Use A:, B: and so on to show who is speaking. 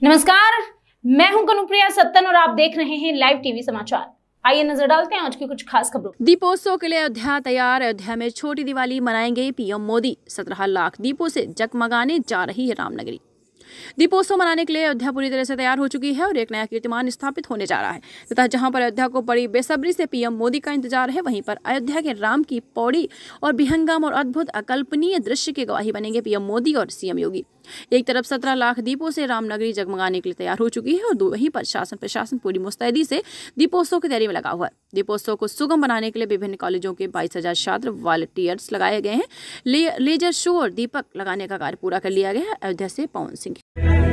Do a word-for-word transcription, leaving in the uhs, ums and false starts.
A: नमस्कार, मैं हूं कनुप्रिया सत्तन और आप देख रहे हैं लाइव टीवी समाचार। आइए नजर डालते हैं आज की कुछ खास खबरों।
B: दीपोत्सव के लिए अयोध्या तैयार। अयोध्या में छोटी दिवाली मनाएंगे पीएम मोदी। सत्रह लाख दीपों से जगमगाने जा रही है रामनगरी। दीपोत्सव मनाने के लिए अयोध्या पूरी तरह से तैयार हो चुकी है और एक नया कीर्तिमान स्थापित होने जा रहा है तथा जहां पर अयोध्या को बड़ी बेसब्री से पीएम मोदी का इंतजार है, वहीं पर अयोध्या के राम की पौड़ी और विहंगम और अद्भुत अकल्पनीय दृश्य की गवाही बनेंगे पीएम मोदी और सीएम योगी। एक तरफ सत्रह लाख दीपों से रामनगरी जगमगाने के लिए तैयार हो चुकी है और वहीं पर शासन प्रशासन पूरी मुस्तैदी से दीपोत्सव की तैयारी में लगा हुआ है। दीपोत्सव को सुगम बनाने के लिए विभिन्न कॉलेजों के बाईस हजार छात्र वॉलंटियर्स लगाए गए हैं। ले, लेजर शो और दीपक लगाने का कार्य पूरा कर लिया गया है। अयोध्या से पवन सिंह।